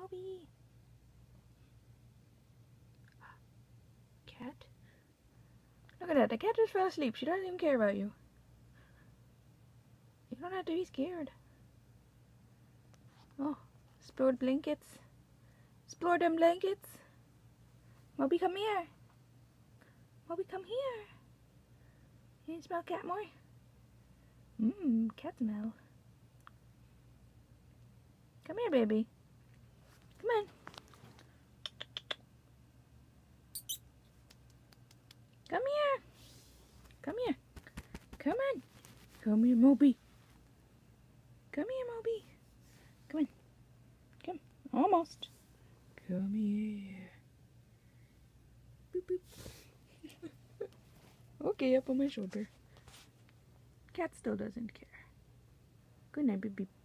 Moby. Cat. Look at that. The cat just fell asleep. She doesn't even care about you. You don't have to be scared. Oh, explore the blankets. Explore them blankets. Moby, come here. Moby, come here. You smell cat more? Cat smell. Come here, baby. Come on. Come here. Come here. Come on. Come here, Moby. Come here, Moby. Come on. Come. Almost. Come here. Boop, boop. Okay, up on my shoulder. Cat still doesn't care. Good night, beep beep.